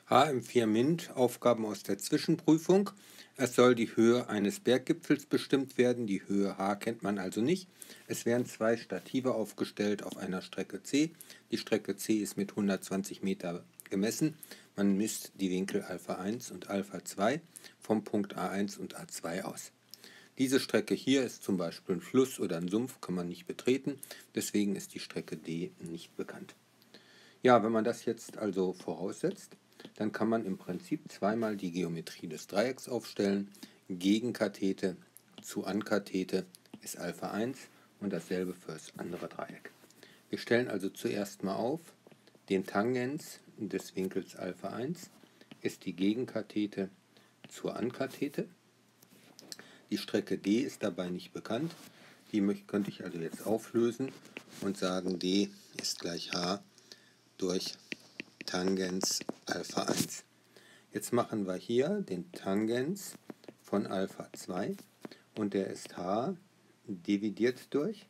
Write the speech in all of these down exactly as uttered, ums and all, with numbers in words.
H M vier MINT, Aufgaben aus der Zwischenprüfung. Es soll die Höhe eines Berggipfels bestimmt werden. Die Höhe H kennt man also nicht. Es werden zwei Stative aufgestellt auf einer Strecke C. Die Strecke C ist mit hundertzwanzig Meter gemessen. Man misst die Winkel Alpha eins und Alpha zwei vom Punkt A eins und A zwei aus. Diese Strecke hier ist zum Beispiel ein Fluss oder ein Sumpf, kann man nicht betreten. Deswegen ist die Strecke D nicht bekannt. Ja, wenn man das jetzt also voraussetzt, dann kann man im Prinzip zweimal die Geometrie des Dreiecks aufstellen. Gegenkathete zu Ankathete ist Alpha eins und dasselbe für das andere Dreieck. Wir stellen also zuerst mal auf, den Tangens des Winkels Alpha eins ist die Gegenkathete zur Ankathete. Die Strecke D ist dabei nicht bekannt. Die könnte ich also jetzt auflösen und sagen, D ist gleich H durch Tangens Alpha eins. Jetzt machen wir hier den Tangens von Alpha zwei und der ist H dividiert durch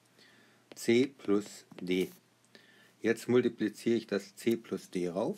C plus D. Jetzt multipliziere ich das C plus D rauf,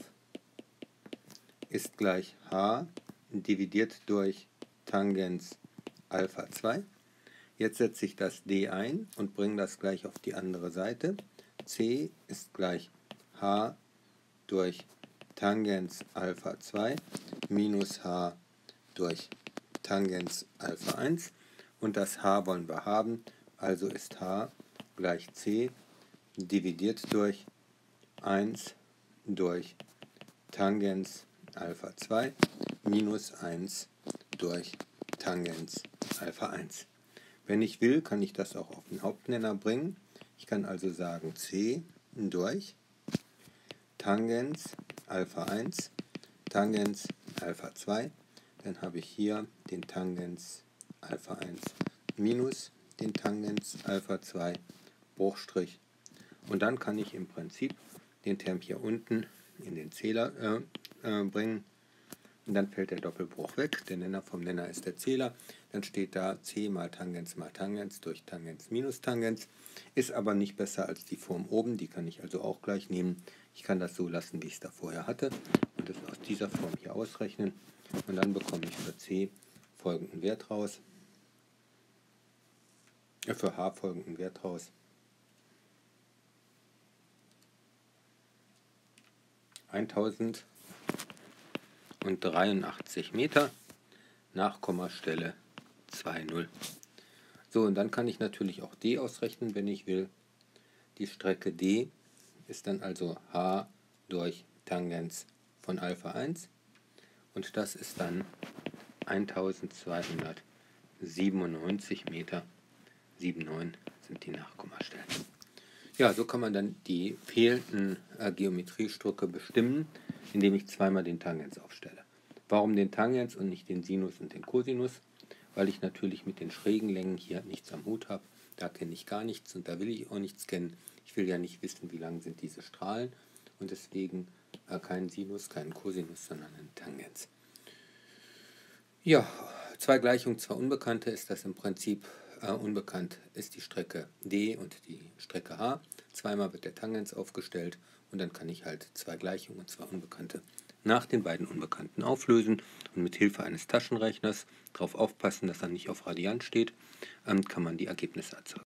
ist gleich H dividiert durch Tangens Alpha zwei. Jetzt setze ich das D ein und bringe das gleich auf die andere Seite. C ist gleich H durch Tangens Alpha zwei minus H durch Tangens Alpha eins. Und das H wollen wir haben, also ist H gleich C dividiert durch eins durch Tangens Alpha zwei minus eins durch Tangens Alpha eins. Wenn ich will, kann ich das auch auf den Hauptnenner bringen. Ich kann also sagen C durch Tangens Alpha eins, Tangens Alpha zwei. Dann habe ich hier den Tangens Alpha eins minus den Tangens Alpha zwei, Bruchstrich. Und dann kann ich im Prinzip den Term hier unten in den Zähler äh, äh, bringen. Und dann fällt der Doppelbruch weg. Der Nenner vom Nenner ist der Zähler. Dann steht da C mal Tangens mal Tangens durch Tangens minus Tangens. Ist aber nicht besser als die Form oben. Die kann ich also auch gleich nehmen. Ich kann das so lassen, wie ich es da vorher hatte. Und das aus dieser Form hier ausrechnen. Und dann bekomme ich für C folgenden Wert raus. Äh, für H folgenden Wert raus. eintausenddreiundachtzig Meter nach Kommastelle zwei null. So, und dann kann ich natürlich auch D ausrechnen, wenn ich will. Die Strecke D ist dann also H durch Tangens von Alpha eins und das ist dann eintausendzweihundertsiebenundneunzig Meter. neun sieben sind die Nachkommastellen. Ja, so kann man dann die fehlenden äh, Geometriestrücke bestimmen, indem ich zweimal den Tangens aufstelle. Warum den Tangens und nicht den Sinus und den Cosinus? Weil ich natürlich mit den schrägen Längen hier nichts am Hut habe. Da kenne ich gar nichts und da will ich auch nichts kennen. Ich will ja nicht wissen, wie lang sind diese Strahlen und deswegen äh, keinen Sinus, keinen Cosinus, sondern einen Tangens. Ja, zwei Gleichungen, zwei Unbekannte ist das im Prinzip. Uh, unbekannt ist die Strecke D und die Strecke H. Zweimal wird der Tangens aufgestellt und dann kann ich halt zwei Gleichungen und zwei Unbekannte nach den beiden Unbekannten auflösen und mit Hilfe eines Taschenrechners darauf aufpassen, dass er nicht auf Radian steht, ähm, kann man die Ergebnisse erzeugen.